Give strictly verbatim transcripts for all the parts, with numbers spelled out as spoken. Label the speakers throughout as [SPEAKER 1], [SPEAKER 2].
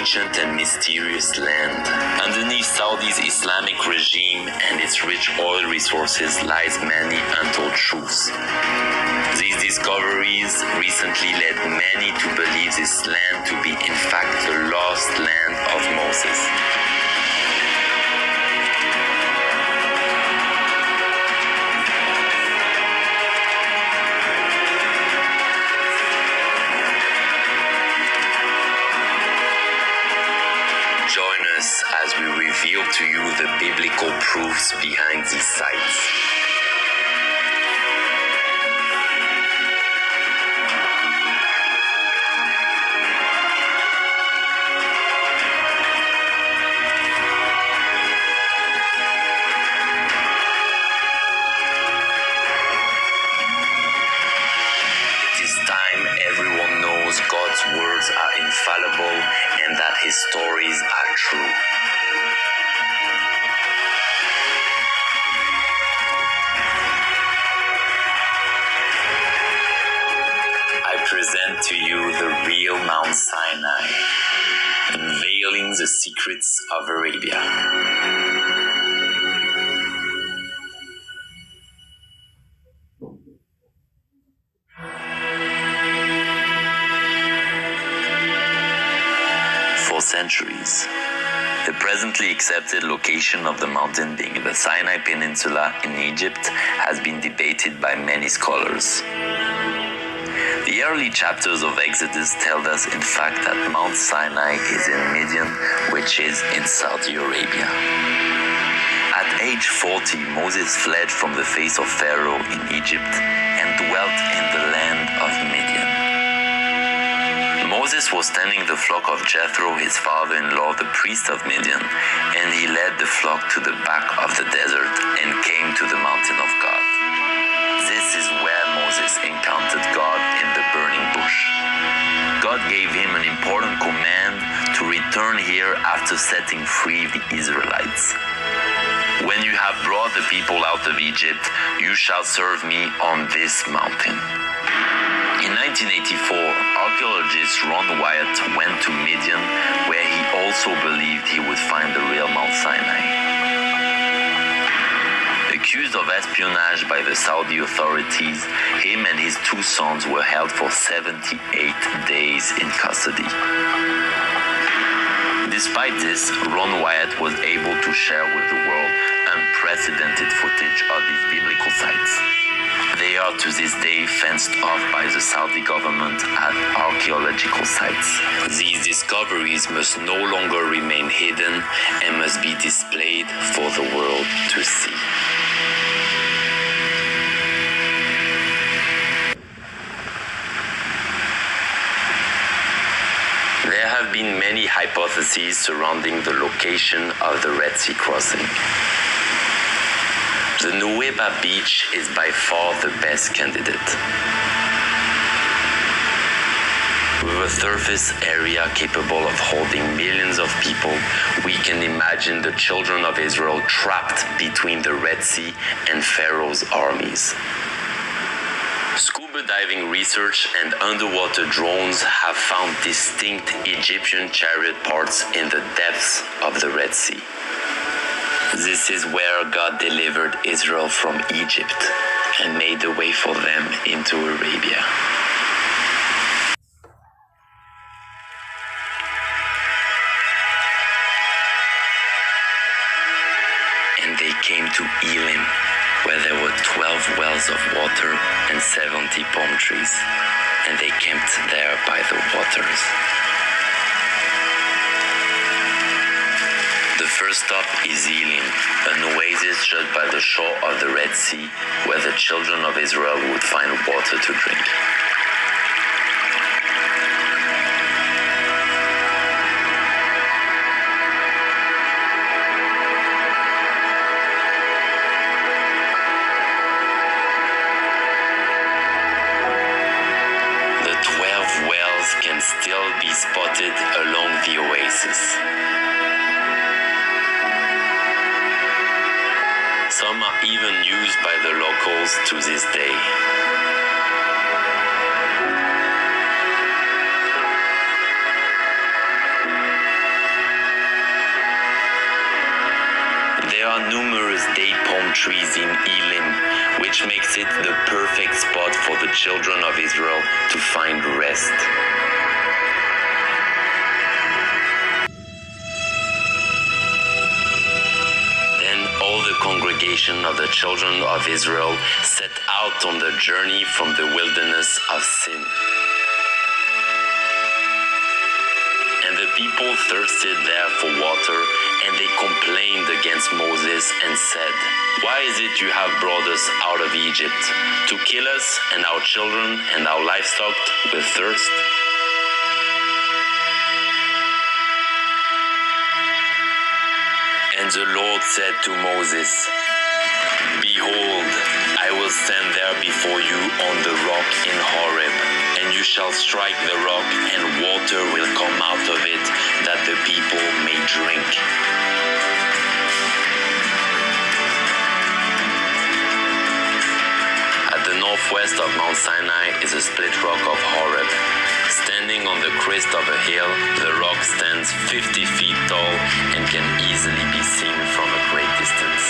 [SPEAKER 1] ancient and mysterious land. Underneath Saudi's Islamic regime and its rich oil resources lies many untold truths. These discoveries recently led many to believe this land to be in fact the lost land of Moses. Join us as we reveal to you the biblical proofs behind these sites. God's words are infallible and that his stories are true. I present to you the real Mount Sinai, unveiling the secrets of Arabia. For centuries, the presently accepted location of the mountain being the Sinai Peninsula in Egypt has been debated by many scholars. The early chapters of Exodus tell us in fact that Mount Sinai is in Midian, which is in Saudi Arabia. At age forty, Moses fled from the face of Pharaoh in Egypt and dwelt in the land of Midian. Moses was tending the flock of Jethro, his father-in-law, the priest of Midian, and he led the flock to the back of the desert and came to the mountain of God. This is where Moses encountered God in the burning bush. God gave him an important command to return here after setting free the Israelites. When you have brought the people out of Egypt, you shall serve me on this mountain. In nineteen eighty-four, archaeologist Ron Wyatt went to Midian, where he also believed he would find the real Mount Sinai. Accused of espionage by the Saudi authorities, him and his two sons were held for seventy-eight days in custody. Despite this, Ron Wyatt was able to share with the world unprecedented footage of these biblical sites. They are to this day fenced off by the Saudi government as archaeological sites. These discoveries must no longer remain hidden and must be displayed for the world to see. There have been many hypotheses surrounding the location of the Red Sea crossing. The Nuweiba beach is by far the best candidate. With a surface area capable of holding millions of people, we can imagine the children of Israel trapped between the Red Sea and Pharaoh's armies. Scuba diving research and underwater drones have found distinct Egyptian chariot parts in the depths of the Red Sea. This is where God delivered Israel from Egypt and made a way for them into Arabia. And they came to Elim, where there were twelve wells of water and seventy palm trees, and they camped there by the waters. The first stop is Elim, an oasis just by the shore of the Red Sea, where the children of Israel would find water to drink. The twelve wells can still be spotted along the oasis. Some are even used by the locals to this day. for the children of Israel to find rest. Then all the congregation of the children of Israel set out on the journey from the wilderness of Sin. And the people thirsted there for water, and they complained against Moses and said, "Why is it you have brought us out of Egypt, to kill us and our children and our livestock with thirst?" And the Lord said to Moses, "Behold, I will stand there before you on the rock in Horeb, and you shall strike the rock, and water will come out of it, that the people may drink." At the northwest of Mount Sinai is a split rock of Horeb. Standing on the crest of a hill, the rock stands fifty feet tall and can easily be seen from a great distance.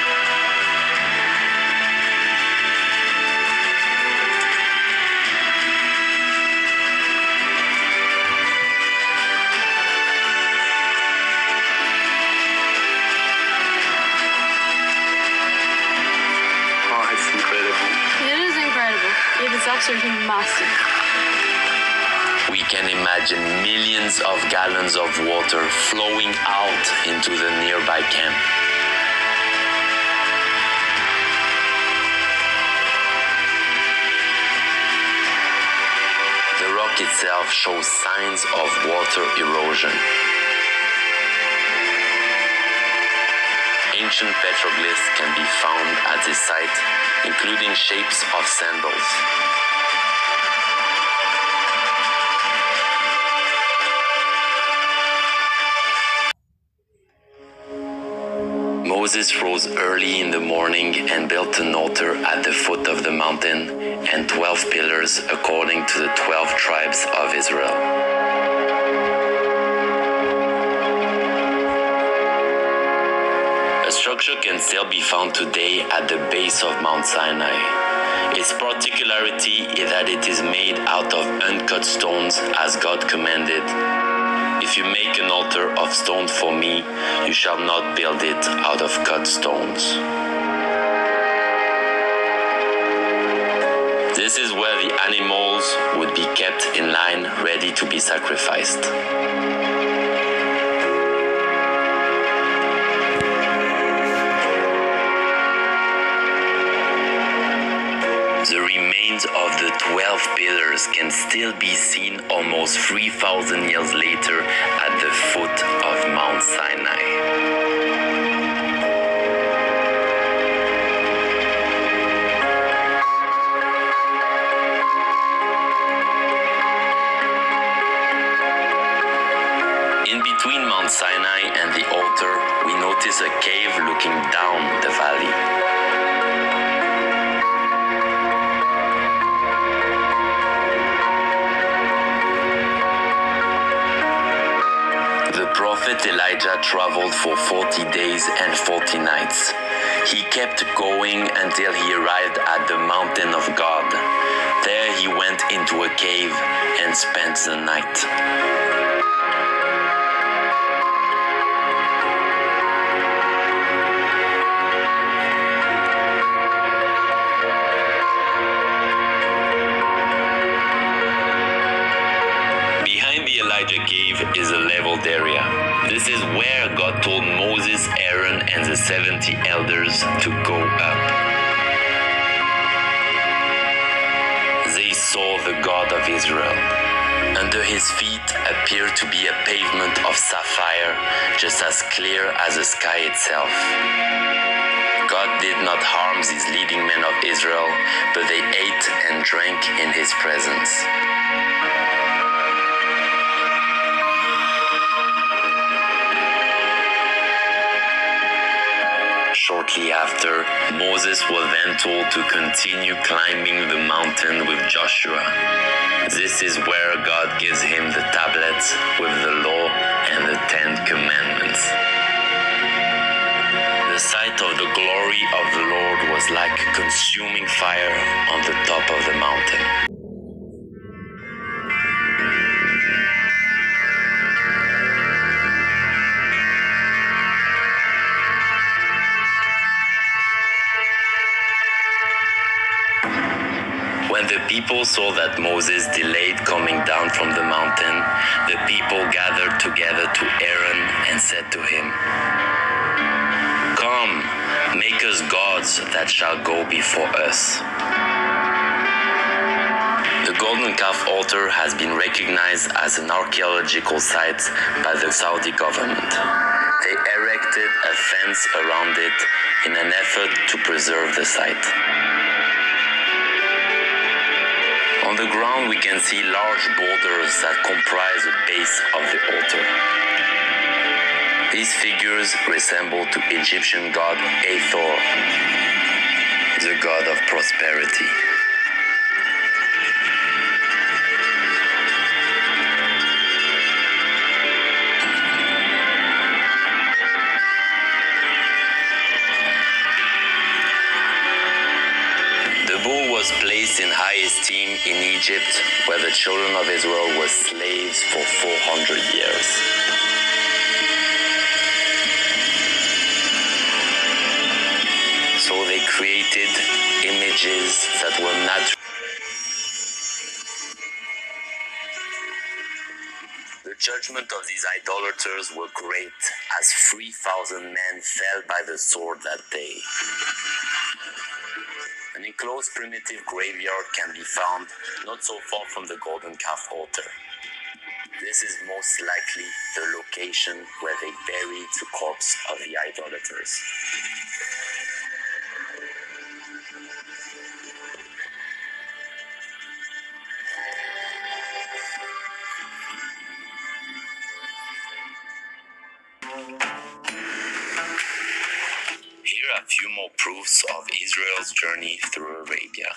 [SPEAKER 2] Oh, it's incredible.
[SPEAKER 3] It is incredible. It is absolutely massive.
[SPEAKER 1] We can imagine millions of gallons of water flowing out into the nearby camp. The rock itself shows signs of water erosion. Ancient petroglyphs can be found at this site, including shapes of sandals. Moses rose early in the morning and built an altar at the foot of the mountain and twelve pillars according to the twelve tribes of Israel. A structure can still be found today at the base of Mount Sinai. Its particularity is that it is made out of uncut stones as God commanded. "If you make an altar of stone for me, you shall not build it out of cut stones." This is where the animals would be kept in line, ready to be sacrificed. The remains of the twelve pillars can still be seen almost three thousand years later at the foot of Mount Sinai. In between Mount Sinai and the altar, we notice a cave looking down the valley. The prophet Elijah traveled for forty days and forty nights. He kept going until he arrived at the mountain of God. There he went into a cave and spent the night. Elijah cave is a leveled area. This is where God told Moses, Aaron, and the seventy elders to go up. They saw the God of Israel. Under his feet appeared to be a pavement of sapphire, just as clear as the sky itself. God did not harm these leading men of Israel, but they ate and drank in his presence. Shortly after, Moses was then told to continue climbing the mountain with Joshua. This is where God gives him the tablets with the law and the Ten Commandments. The sight of the glory of the Lord was like consuming fire on the top of the mountain. people saw that Moses delayed coming down from the mountain, the people gathered together to Aaron and said to him, "Come, make us gods that shall go before us." The golden calf altar has been recognized as an archaeological site by the Saudi government. They erected a fence around it in an effort to preserve the site. On the ground we can see large boulders that comprise the base of the altar. These figures resemble to Egyptian god Hathor, the god of prosperity. The bull was placed in high esteem in Egypt, where the children of Israel were slaves for four hundred years. So they created images that were natural. The judgment of these idolaters were great, as three thousand men fell by the sword that day. An enclosed primitive graveyard can be found not so far from the golden calf altar. This is most likely the location where they buried the corpse of the idolaters. Here are a few more proofs of Israel's journey through Arabia.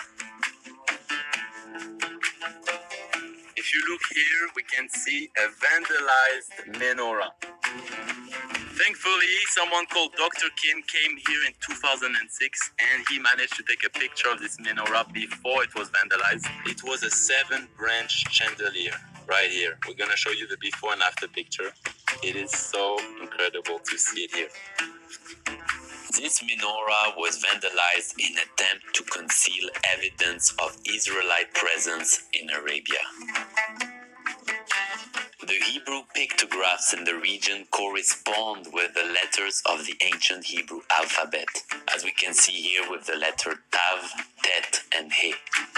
[SPEAKER 1] If you look here, we can see a vandalized menorah. Thankfully, someone called Doctor Kim came here in two thousand six and he managed to take a picture of this menorah before it was vandalized. It was a seven-branch chandelier right here. We're going to show you the before and after picture. It is so incredible to see it here. This menorah was vandalized in an attempt to conceal evidence of Israelite presence in Arabia. The Hebrew pictographs in the region correspond with the letters of the ancient Hebrew alphabet, as we can see here with the letter Tav, Tet, and He.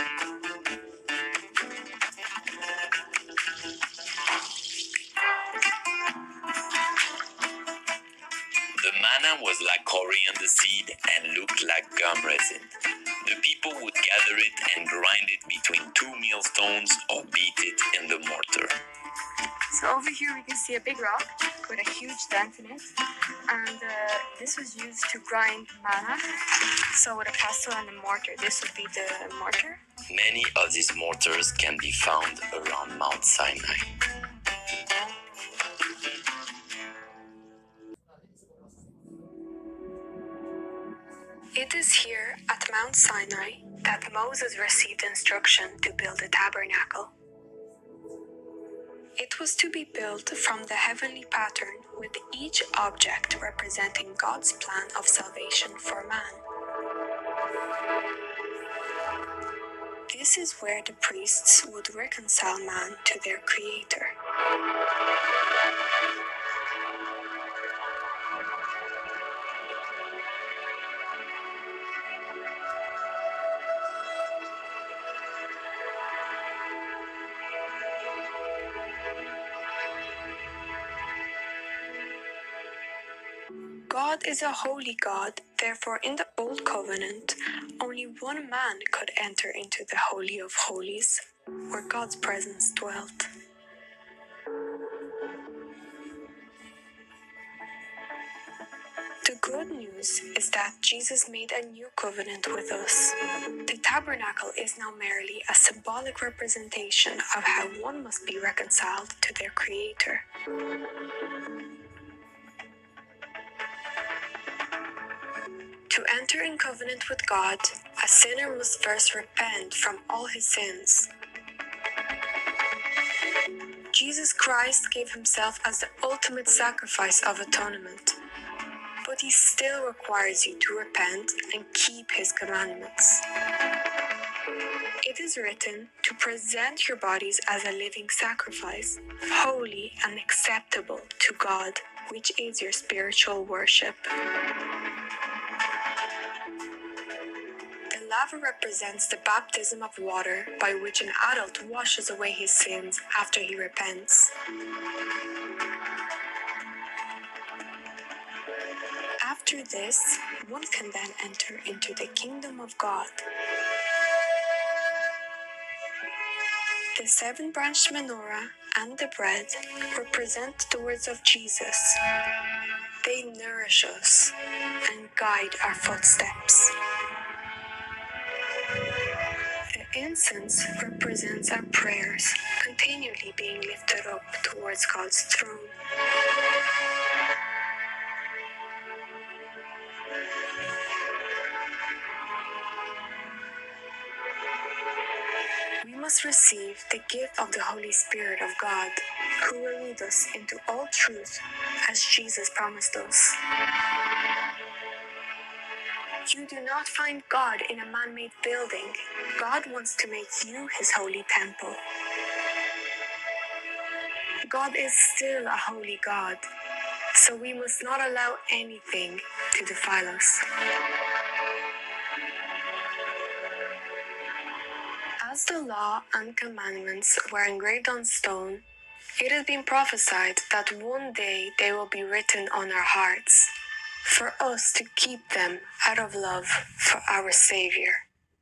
[SPEAKER 1] The manna was like coriander seed and looked like gum resin. The people would gather it and grind it between two millstones or beat it in the mortar.
[SPEAKER 4] So over here we can see a big rock with a huge dent in it, and uh, this was used to grind manna. So with a pestle and a mortar, this would be the mortar.
[SPEAKER 1] Many of these mortars can be found around Mount Sinai.
[SPEAKER 4] It is here at Mount Sinai that Moses received instruction to build a tabernacle. It was to be built from the heavenly pattern, with each object representing God's plan of salvation for man. This is where the priests would reconcile man to their Creator. God is a holy God, therefore in the Old Covenant, only one man could enter into the Holy of Holies, where God's presence dwelt. The good news is that Jesus made a new covenant with us. The tabernacle is now merely a symbolic representation of how one must be reconciled to their Creator. To enter in covenant with God, a sinner must first repent from all his sins. Jesus Christ gave himself as the ultimate sacrifice of atonement, but he still requires you to repent and keep his commandments. It is written to present your bodies as a living sacrifice, holy and acceptable to God, which is your spiritual worship. The laver represents the baptism of water by which an adult washes away his sins after he repents. After this, one can then enter into the kingdom of God. The seven-branched menorah and the bread represent the words of Jesus. They nourish us and guide our footsteps. The incense represents our prayers, continually being lifted up towards God's throne. We must receive the gift of the Holy Spirit of God, who will lead us into all truth, as Jesus promised us. You do not find God in a man-made building. God wants to make you his holy temple. God is still a holy God, so we must not allow anything to defile us. As the law and commandments were engraved on stone, it has been prophesied that one day they will be written on our hearts, for us to keep them out of love for our Savior.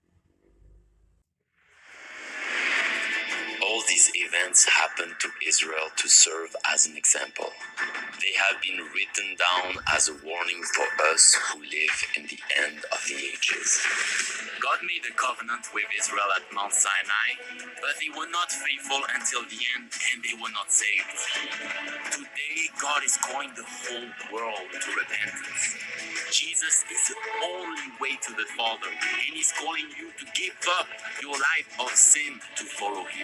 [SPEAKER 1] All these events happened to Israel to serve as an example. They have been written down as a warning for us who live in the end of the ages. God made a covenant with Israel at Mount Sinai, but they were not faithful until the end and they were not saved. Today, God is calling the whole world to repentance. Jesus is the only way to the Father, and He's calling you to give up your life of sin to follow Him.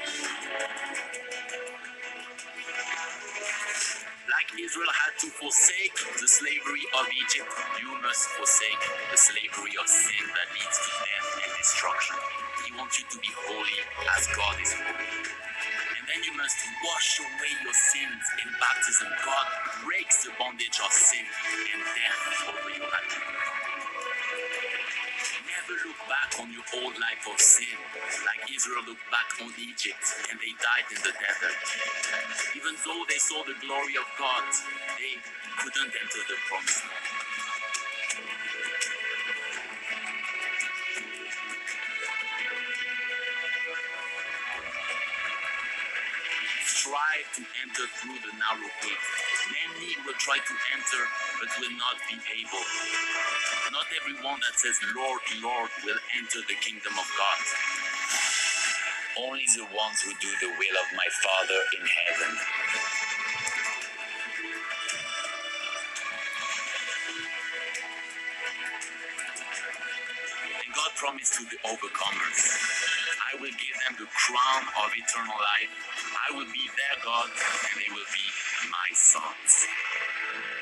[SPEAKER 1] Like Israel had to forsake the slavery of Egypt, you must forsake the slavery of sin that leads to death and destruction. He wants you to be holy as God is holy. And then you must wash away your sins in baptism. God breaks the bondage of sin and death over your life. Never look back on your old life of sin, like Israel looked back on Egypt and they died in the desert. Even though they saw the glory of God, they couldn't enter the promised land. Strive to enter through the narrow gate. Many will try to enter, but will not be able. Not everyone that says, Lord, Lord, will enter the kingdom of God. Only the ones who do the will of my Father in heaven. And God promised to the overcomers, I will give them the crown of eternal life. I will be their God, and they will be my sons.